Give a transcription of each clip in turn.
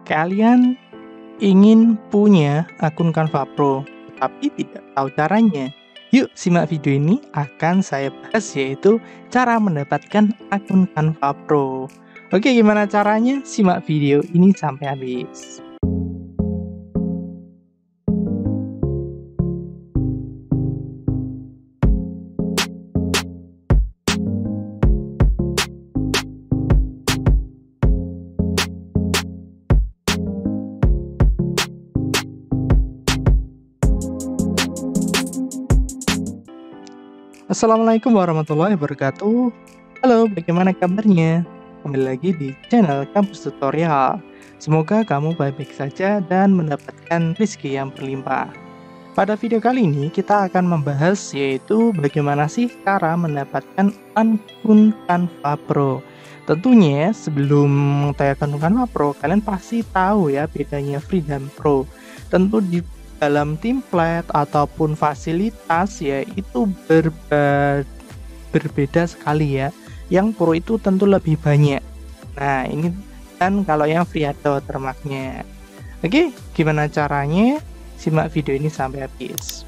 Kalian ingin punya akun Canva Pro, tapi tidak tahu caranya. Yuk simak video ini, akan saya bahas yaitu cara mendapatkan akun Canva Pro. Oke, gimana caranya? Simak video ini sampai habis. Assalamualaikum warahmatullahi wabarakatuh. Halo, bagaimana kabarnya? Kembali lagi di channel Kampus Tutorial. Semoga kamu baik-baik saja dan mendapatkan rezeki yang berlimpah. Pada video kali ini kita akan membahas yaitu bagaimana sih cara mendapatkan akun Canva Pro. Tentunya sebelum mengetahui akun Canva Pro, kalian pasti tahu ya bedanya free dan pro. Tentu di dalam template ataupun fasilitas ya itu berbeda sekali ya. Yang pro itu tentu lebih banyak. Nah ini kan kalau yang free ada watermarknya. Oke, gimana caranya? Simak video ini sampai habis.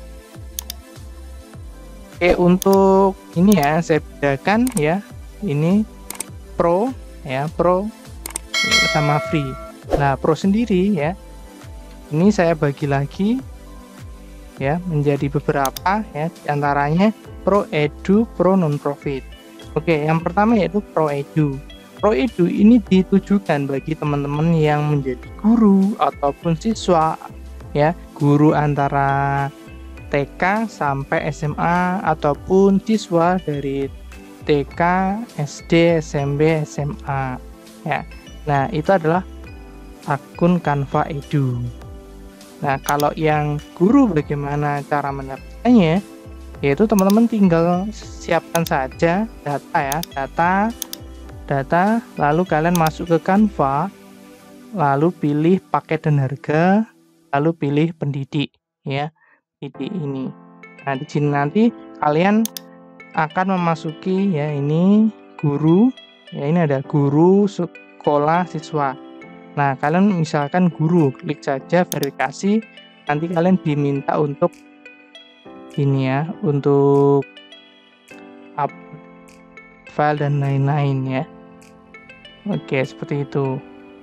Oke, untuk ini ya saya bedakan ya, ini pro ya, pro sama free. Nah pro sendiri ya, ini saya bagi lagi ya menjadi beberapa ya, diantaranya Pro Edu, Pro Non-Profit. Oke, yang pertama yaitu Pro Edu. Pro Edu ini ditujukan bagi teman-teman yang menjadi guru ataupun siswa ya, guru antara TK sampai SMA ataupun siswa dari TK, SD, SMP, SMA ya. Nah, itu adalah akun Canva Edu. Nah, kalau yang guru bagaimana cara mendapatkannya? Yaitu teman-teman tinggal siapkan saja data ya, data, lalu kalian masuk ke Canva, lalu pilih paket dan harga, lalu pilih pendidik ya, pendidik ini. Nah, di sini nanti kalian akan memasuki ya, ini guru, ya ini ada guru, sekolah, siswa. Nah, kalian misalkan guru, klik saja verifikasi, nanti kalian diminta untuk ini ya, untuk up file dan lain-lain ya. Oke, seperti itu.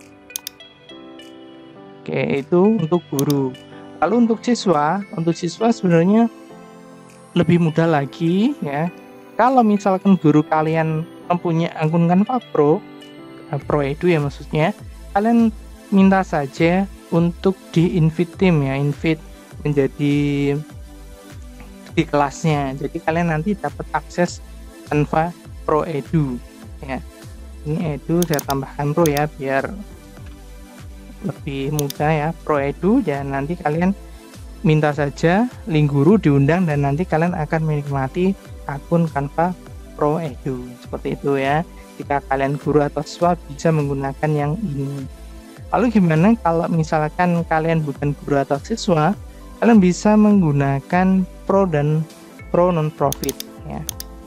Oke, itu untuk guru. Lalu untuk siswa sebenarnya lebih mudah lagi ya. Kalau misalkan guru kalian mempunyai akun Canva Pro, Pro Edu ya maksudnya, kalian minta saja untuk di-invite tim ya, invite menjadi di kelasnya. Jadi kalian nanti dapat akses Canva Pro Edu ya. Ini Edu saya tambahkan Pro ya biar lebih mudah ya, Pro Edu, dan nanti kalian minta saja link guru, diundang, dan nanti kalian akan menikmati akun Canva Pro Edu. Seperti itu ya. Jika kalian guru atau siswa bisa menggunakan yang ini. Lalu gimana kalau misalkan kalian bukan guru atau siswa, kalian bisa menggunakan pro dan pro non-profit ya.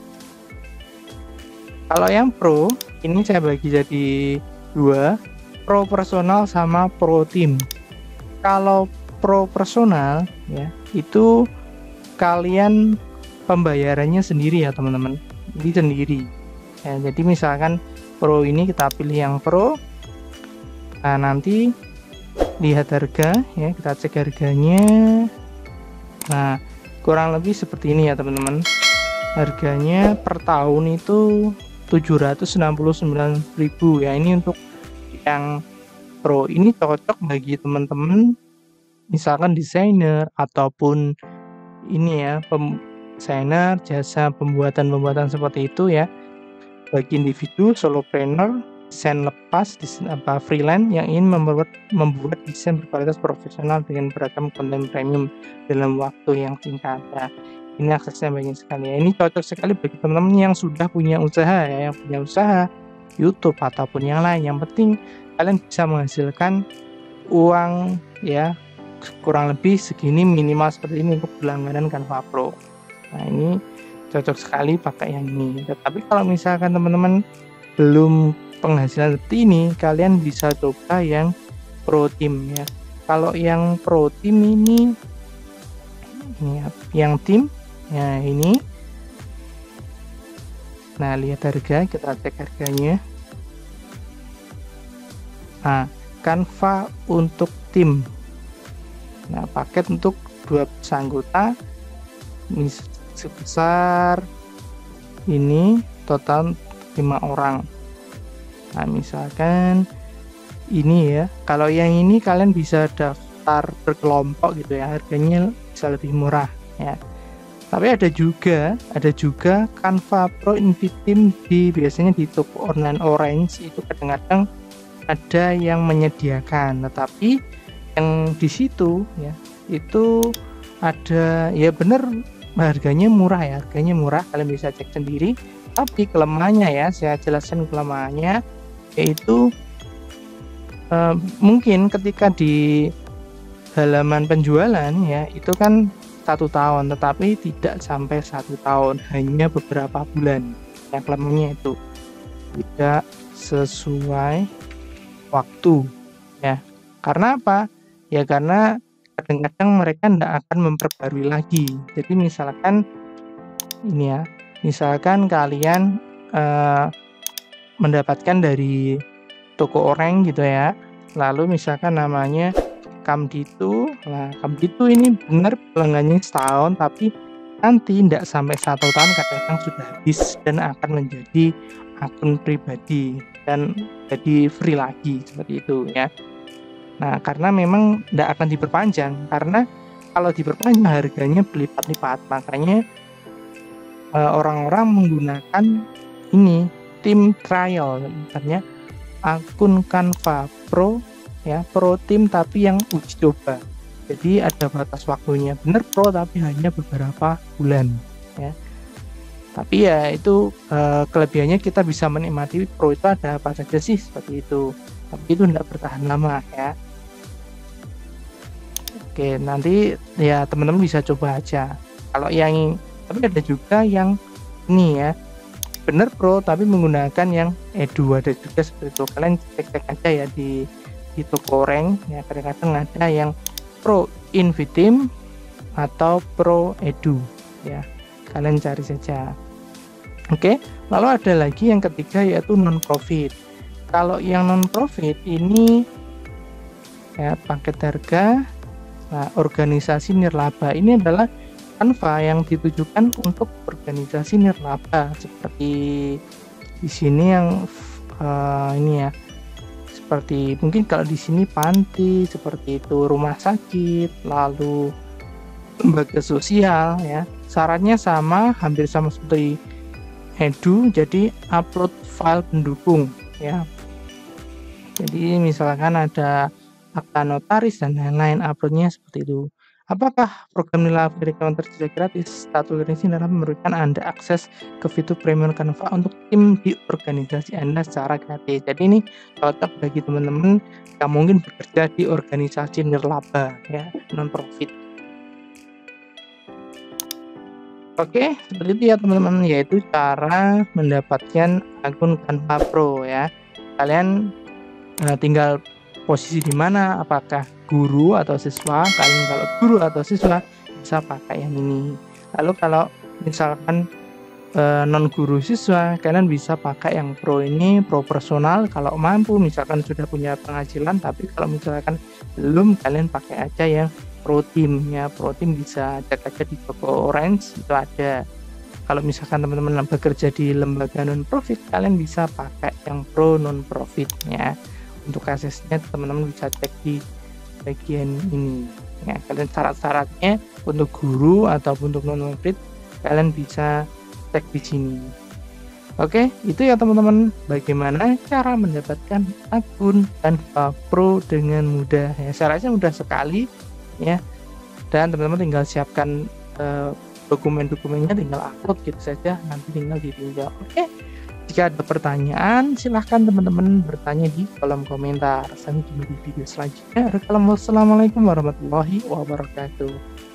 Kalau yang pro, ini saya bagi jadi dua, pro personal sama pro tim. Kalau pro personal ya, itu kalian pembayarannya sendiri ya teman-teman, ini sendiri. Ya, jadi misalkan pro ini kita pilih yang pro. Nah, nanti lihat harga ya, kita cek harganya. Nah, kurang lebih seperti ini ya teman-teman. Harganya per tahun itu 769.000 ya. Ini untuk yang pro. Ini cocok bagi teman-teman misalkan desainer ataupun ini ya, desainer, jasa pembuatan seperti itu ya. Bagi individu, solopreneur, desain lepas, freelance yang ingin membuat desain berkualitas profesional dengan beragam konten premium dalam waktu yang singkat. Nah, ini aksesnya banyak sekali ya. Ini cocok sekali bagi teman-teman yang sudah punya usaha ya, yang punya usaha YouTube ataupun yang lain. Yang penting kalian bisa menghasilkan uang ya, kurang lebih segini, minimal seperti ini untuk berlangganan Canva Pro. Nah, ini cocok sekali pakai yang ini. Tetapi kalau misalkan teman-teman belum penghasilan seperti ini, kalian bisa coba yang Pro Team ya. Kalau yang Pro Team ini ya, yang tim ya ini. Nah, lihat harga, kita cek harganya. Nah, Canva untuk tim. Nah, paket untuk 12 anggota ini sebesar ini total 5 orang. Nah, misalkan ini ya, kalau yang ini kalian bisa daftar berkelompok gitu ya, harganya bisa lebih murah ya. Tapi ada juga Canva Pro Inviteam biasanya di toko online Orange itu kadang-kadang ada yang menyediakan, tetapi yang di situ ya itu ada ya bener harganya murah ya, kalian bisa cek sendiri. Tapi kelemahannya ya, saya jelaskan kelemahannya, yaitu mungkin ketika di halaman penjualan ya itu kan 1 tahun, tetapi tidak sampai 1 tahun, hanya beberapa bulan. Yang kelemahannya itu tidak sesuai waktu ya. Karena apa? Ya karena kadang-kadang mereka tidak akan memperbarui lagi. Jadi misalkan ini ya, misalkan kalian mendapatkan dari toko orang gitu ya, lalu misalkan namanya Kamditu. Nah, Kamditu ini benar pelanggannya setahun, tapi nanti tidak sampai 1 tahun kadang-kadang sudah habis dan akan menjadi akun pribadi dan jadi free lagi seperti itu ya. Nah, karena memang tidak akan diperpanjang, karena kalau diperpanjang harganya berlipat-lipat, makanya orang-orang menggunakan ini tim trial, misalnya akun Canva Pro ya, Pro Team tapi yang uji coba. Jadi ada batas waktunya, bener Pro tapi hanya beberapa bulan ya. Tapi ya itu kelebihannya kita bisa menikmati Pro itu ada apa saja sih seperti itu. Tapi itu tidak bertahan lama ya. Oke, nanti ya teman-teman bisa coba aja. Kalau yang tapi ada juga yang ini ya, bener Pro tapi menggunakan yang Edu, ada juga seperti itu. Kalian cek-cek aja ya di toko rank ya, kadang-kadang ada yang Pro Inviteam atau Pro Edu ya, kalian cari saja. Oke, lalu ada lagi yang ketiga yaitu non profit. Kalau yang non profit ini ya paket harga, nah, organisasi nirlaba ini adalah Canva yang ditujukan untuk organisasi nirlaba seperti di sini yang ini ya, seperti mungkin kalau di sini panti seperti itu, rumah sakit, lalu lembaga sosial ya. Syaratnya sama, hampir sama seperti Edu, jadi upload file pendukung ya. Jadi misalkan ada akta notaris dan lain-lain, uploadnya seperti itu. Apakah program nilai yang tersedia gratis? Satu organisasi dalam memberikan Anda akses ke fitur premium Canva untuk tim di organisasi Anda secara gratis. Jadi ini cocok bagi teman-teman yang mungkin bekerja di organisasi nirlaba ya, non profit. Oke, seperti itu ya teman-teman, yaitu cara mendapatkan akun Canva Pro ya. Kalian tinggal posisi di mana, apakah guru atau siswa. Kalian kalau guru atau siswa bisa pakai yang ini. Lalu kalau misalkan non guru siswa, kalian bisa pakai yang Pro ini, Pro personal kalau mampu, misalkan sudah punya penghasilan. Tapi kalau misalkan belum, kalian pakai aja yang Pro Team ya. Pro Team bisa cek aja di toko Orange, itu ada. Kalau misalkan teman-teman bekerja di lembaga non profit, kalian bisa pakai yang Pro non profit ya. Untuk aksesnya teman-teman bisa cek di bagian ini ya. Kalian syarat-syaratnya untuk guru ataupun untuk non profit kalian bisa cek di sini. Oke, itu ya teman-teman, bagaimana cara mendapatkan akun Canva Pro dengan mudah ya. Syaratnya mudah sekali ya, dan teman-teman tinggal siapkan dokumen-dokumennya, tinggal upload gitu saja, nanti tinggal ditinjau. Oke, jika ada pertanyaan silahkan teman-teman bertanya di kolom komentar. Sampai jumpa di video selanjutnya. Assalamualaikum warahmatullahi wabarakatuh.